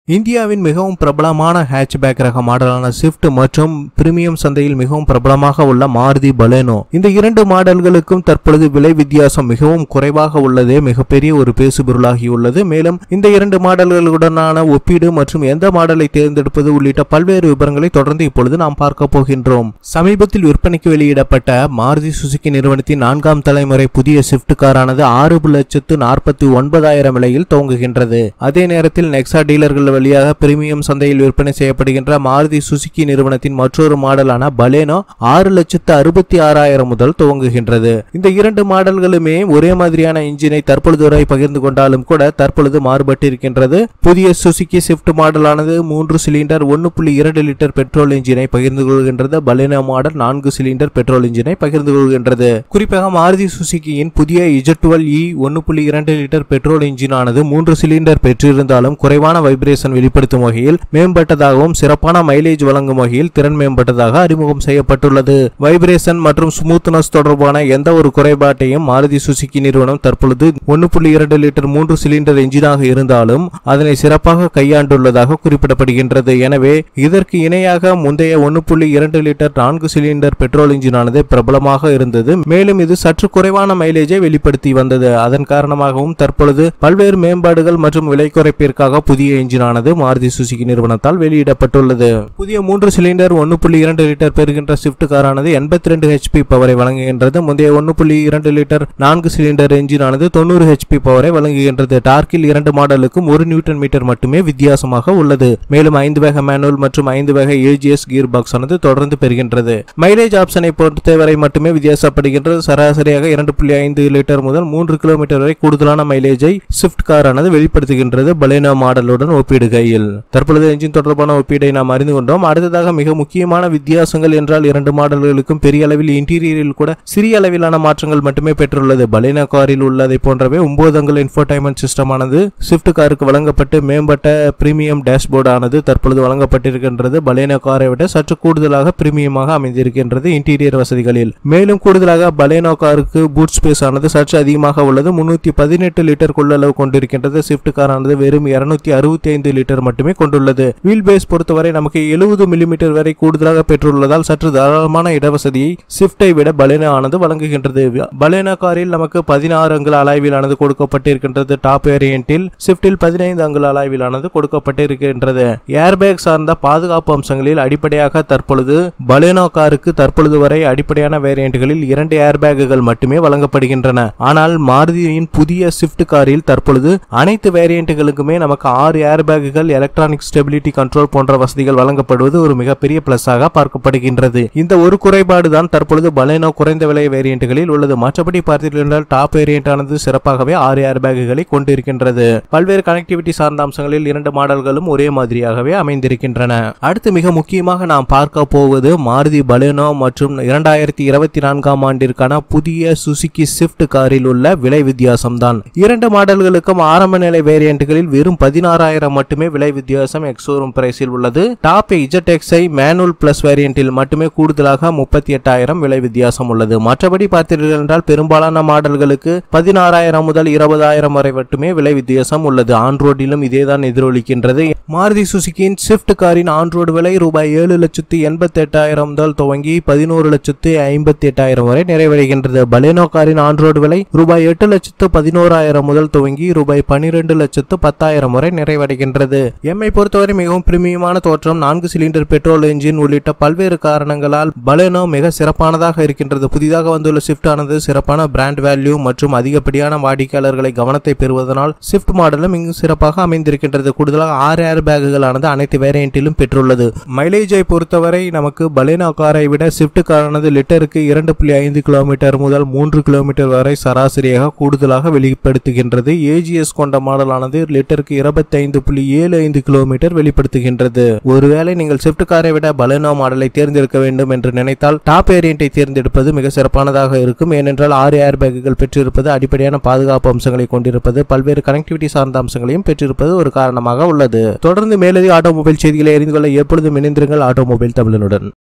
இந்தியாவின் மிகவும் பிரபலமான ஹேட்ச்பேக் ரக மாடலான ஸ்விஃப்ட் மற்றும் பிரீமியம் சந்தையில் மிகவும் பிரபலமாக உள்ள மாருதி பலேனோ. இந்த இரண்டு மாடல்களுக்கும் தற்பொழுது விலை வித்தியாசம் மிகவும் குறைவாக உள்ளதே மிகப்பெரிய ஒரு பேசுபொருளாகியுள்ளது. மேலும் இந்த இரண்டு மாடல்களுடனான ஒப்பீடு மற்றும் எந்த மாடலை தேர்ந்தெடுப்பது உள்ளிட்ட பல்வேறு விவரங்களை தொடர்ந்து இப்பொழுது நாம் பார்க்க போகின்றோம். சமீபத்தில் விற்பனைக்கு வெளியிடப்பட்ட மாருதி சுசுகி நிறுவனத்தின் 4ஆம் தலைமுறை புதிய ஸ்விஃப்ட் காரானது 6,49,000 விலையில் துவங்குகின்றது. அதே நேரத்தில் நெக்ஸா டீலர்கள் வழியாக பிரீமியம் சந்தையில் விற்பனை செய்யப்படுகின்ற மாருதி சுசுகி நிறுவனத்தின் மற்றொரு மாடலான பலேனோ 6,66,000 முதல் துவங்குகின்றது. இந்த இரண்டு மாடல்களுமே ஒரே மாதிரியான இன்ஜினை தற்பொழுது வரை பகிர்ந்து கொண்டாலும் கூட தற்பொழுது மாறுபட்டிருக்கின்றது. புதிய சுசுகி ஸ்விஃப்ட் மாடலானது 3 சிலிண்டர் 1.2 லிட்டர் பெட்ரோல் இன்ஜினை பகிர்ந்து கொள்கின்றது. பலேனோ மாடல் 4 சிலிண்டர் பெட்ரோல் இன்ஜினை பகிர்ந்து கொள்கின்றது. குறிப்பாக மாருதி சுசுகியின் புதிய Z12E 1.2 லிட்டர் பெட்ரோல் இன்ஜினானது 3 சிலிண்டர் பெற்றிருந்தாலும் குறைவான வைப்ரேஷன் வெளிப்படுத்தும் வகையில் மேம்பட்டதாகவும் சிறப்பான மைலேஜ் வழங்கும் வகையில் திறன் மேம்பட்டதாக அறிமுகம் செய்யப்பட்டுள்ளது. வைப்ரேஷன் மற்றும் ஸ்மூத்னஸ் தொடர்பான எந்த ஒரு குறைபாட்டையும் மாருதி சுசுகி நிறுவனம் தற்பொழுது 1.2 லிட்டர் 3 சிலிண்டர் என்ஜினாக இருந்தாலும் அதனை சிறப்பாக கையாண்டுள்ளதாக குறிப்பிடப்படுகின்றது. எனவே இதற்கு இணையாக முந்தைய 1.2 லிட்டர் 4 சிலிண்டர் பெட்ரோல் இன்ஜினானது பிரபலமாக இருந்தது. மேலும் இது சற்று குறைவான மைலேஜை வெளிப்படுத்தி வந்தது. அதன் காரணமாகவும் தற்பொழுது பல்வேறு மேம்பாடுகள் மற்றும் விலை குறைப்பிற்காக புதிய இன்ஜினானது மாருதி சுசுகி நிறுவனத்தால் வெளியிடப்பட்டுள்ளது. புதிய 3 சிலிண்டர் 1.2 லிட்டர் பெறுகின்ற ஸ்விஃப்ட் காரானது 82 HP பவரை வழங்குகின்றது. முந்தைய 1.2 லிட்டர் 4 சிலிண்டர் என்ஜினானது 90 HP பவரை வழங்குகின்றது. டார்க்கில் இரண்டு மாடலுக்கும் 1 நியூட்டன் மீட்டர் மட்டுமே வித்தியாசமாக உள்ளது. மேலும் 5 வேக மேனுவல் மற்றும் 5 வேக AGS கியர் பாக்ஸ் ஆனது தொடர்ந்து பெறுகின்றது. மைலேஜ் ஆப்ஷனை பொறுத்தவரை மட்டுமே வித்தியாசப்படுகின்றது. சராசரியாக 2.5 லிட்டர் முதல் 3 கிலோமீட்டர் வரை கூடுதலான மைலேஜை ஸ்விஃப்ட் காரானது வெளிப்படுத்துகின்றது பலேனோ மாடலுடன் ஒப்பிடுகையில். தற்பொழுது என்ஜின் தொடர்பான ஒப்பீடை நாம் அறிந்து கொண்டோம். அடுத்ததாக மிக முக்கியமான வித்தியாசங்கள் என்றால் இரண்டு மாடல்களுக்கும் பெரிய அளவில் இன்டீரியரில் கூட சிறிய அளவிலான மாற்றங்கள் மட்டுமே பெற்றுள்ளது. பலேனோ காரில் உள்ளதை போன்றவே 9 அங்குல இன்ஃபோடைன்மென்ட் சிஸ்டம் ஆனது ஸ்விஃப்ட் காருக்கு வழங்கப்பட்டு மேம்பட்ட பிரீமியம் டேஷ்போர்டு ஆனது தற்பொழுது வழங்கப்பட்டிருக்கின்றது. பலேனோ காரை விட சற்று கூடுதலாக பிரீமியமாக அமைந்திருக்கின்றது இன்டீரியர் வசதிகளில். மேலும் கூடுதலாக பலேனோ காருக்கு பூட் ஸ்பேஸ் ஆனது சற்று அதிகமாக உள்ளது. 318 லிட்டர் கொள்ளளவு கொண்டிருக்கின்றது. ஸ்விஃப்ட் காரானது வெறும் 265 லிட்டர் மட்டுமே கொண்டுள்ளது. வீல் பேஸ் பொறுத்தவரை நமக்கு 70 மில்லிமீட்டர் வரை கூடுதலாக பெற்றுள்ளதால் சற்று தாராளமான இடவசதியை ஸ்விஃப்டை விட பலேனோ ஆனது வழங்குகின்றது. பலேனோ காரில் நமக்கு 16 அங்குல அலாய்விலானது கொடுக்கப்பட்டிருக்கின்றது. டாப் வேரியண்டில் ஸ்விஃப்டில் 15 அங்குல அலாய்விலானது கொடுக்கப்பட்டிருக்கின்றது. ஏர்பேக் சார்ந்த பாதுகாப்பு அம்சங்களில் அடிப்படையாக தற்பொழுது பலேனோ காருக்கு தற்பொழுது வரை அடிப்படையான வேரியண்ட்களில் 2 ஏர்பேக்குகள் மட்டுமே வழங்கப்படுகின்றன. ஆனால் மாருதியின் புதிய ஸ்விஃப்ட் காரில் தற்பொழுது அனைத்து வேரியண்ட்களுக்குமே நமக்கு 6 ஏர்பேக்குகள், எலக்ட்ரானிக் ஸ்டெபிலிட்டி கண்ட்ரோல் போன்ற வசதிகள் வழங்கப்படுவது ஒரு மிகப்பெரிய பிளஸாக பார்க்கப்படுகின்றது. இந்த ஒரு குறைபாடு தான் தற்பொழுது பலேனோ குறைந்த விலை வேரியண்ட்களில் உள்ளது. மற்றபடி பார்த்தீர்கள் டாப் வேரியண்ட் ஆனது சிறப்பாகவே 6 ஏர்பேக்குகளை கொண்டிருக்கின்றது. பல்வேறு கனெக்டிவிட்டி சார்ந்த அம்சங்களில் இரண்டு மாடல்களும் ஒரே மாதிரியாகவே அமைந்திருக்கின்றன. அடுத்து மிக முக்கியமாக நாம் பார்க்க போவது மாருதி பலேனோ மற்றும் 2024ஆம் ஆண்டிற்கான புதிய சுசுகி ஸ்விஃப்ட் காரில் உள்ள விலை வித்தியாசம் தான். இரண்டு மாடல்களுக்கும் ஆரம்ப நிலை வேரியண்ட்களில் வெறும் 16,000 மட்டுமே விலை வித்தியாசம் எக்ஸோரூம் பிரைஸில் உள்ளது. டாப் ZXi மேனுவல் பிளஸ் வேரியண்டில் மட்டுமே கூடுதலாக 38,000 விலை வித்தியாசம் உள்ளது. மற்றபடி பார்த்தீர்கள் என்றால் பெரும்பாலான மாடல்களுக்கு 16,000 முதல் 20,000 வரை மட்டுமே விலை வித்தியாசம் உள்ளது. ஆன்ரோடிலும் இதேதான் எதிரொலிக்கின்றது. மாருதி சுசுகியின் ஸ்விஃப்ட் காரின் ஆன்ரோடு விலை ரூபாய் 7,88,000 முதல் துவங்கி 11,58,000 வரை நிறைவடைகின்றது. பலேனோ காரின் ஆன்ரோடு விலை ரூபாய் 8,11,000 முதல் துவங்கி ரூபாய் 12,10,000 வரை நிறைவடைகின்றது. எம்ஐ பொறுத்தவரை மிகவும் பிரீமியமான தோற்றம், 4 சிலிண்டர் பெட்ரோல் என்ஜின் உள்ளிட்ட பல்வேறு காரணங்களால் பலேனோ மிக சிறப்பானதாக இருக்கின்றது. புதிதாக வந்துள்ள ஸ்விஃப்ட் ஆனது சிறப்பான பிராண்ட் வேல்யூ மற்றும் அதிகப்படியான வாடிக்கையாளர்களை கவனத்தை பெறுவதனால் ஸ்விஃப்ட் மாடலும் இங்கு சிறப்பாக அமைந்திருக்கின்றது. கூடுதலாக 6 ஏர் பேக்குகள் ஆனது அனைத்து வேரியண்டிலும் பெற்றுள்ளது. மைலேஜை பொறுத்தவரை நமக்கு பலேனோ காரை விட ஸ்விஃப்ட் காரானது லிட்டருக்கு 2.5 கிலோமீட்டர் முதல் 3 கிலோமீட்டர் வரை சராசரியாக கூடுதலாக வெளிப்படுத்துகின்றது. AGS கொண்ட மாடலானது லிட்டருக்கு 25.75 கிலோமீட்டர் வெளிப்படுத்துகின்றது. ஒருவேளை நீங்கள் ஸ்விஃப்ட் காரை விட பலேனோ மாடலை தேர்ந்தெடுக்க வேண்டும் என்று நினைத்தால் டாப் வேரியண்டை தேர்ந்தெடுப்பது மிக சிறப்பானதாக இருக்கும். ஏனென்றால் 6 ஏர் பேக்குகள் பெற்றிருப்பது, அடிப்படையான பாதுகாப்பு அம்சங்களை கொண்டிருப்பது, பல்வேறு கனெக்டிவிட்டி சார்ந்த அம்சங்களையும் பெற்றிருப்பது ஒரு காரணமாக உள்ளது. தொடர்ந்து மேலதிக ஆட்டோமொபைல் செய்திகளை அறிந்து கொள்ள எப்பொழுதும் இணைந்திருங்கள் ஆட்டோமொபைல் தமிழனுடன்.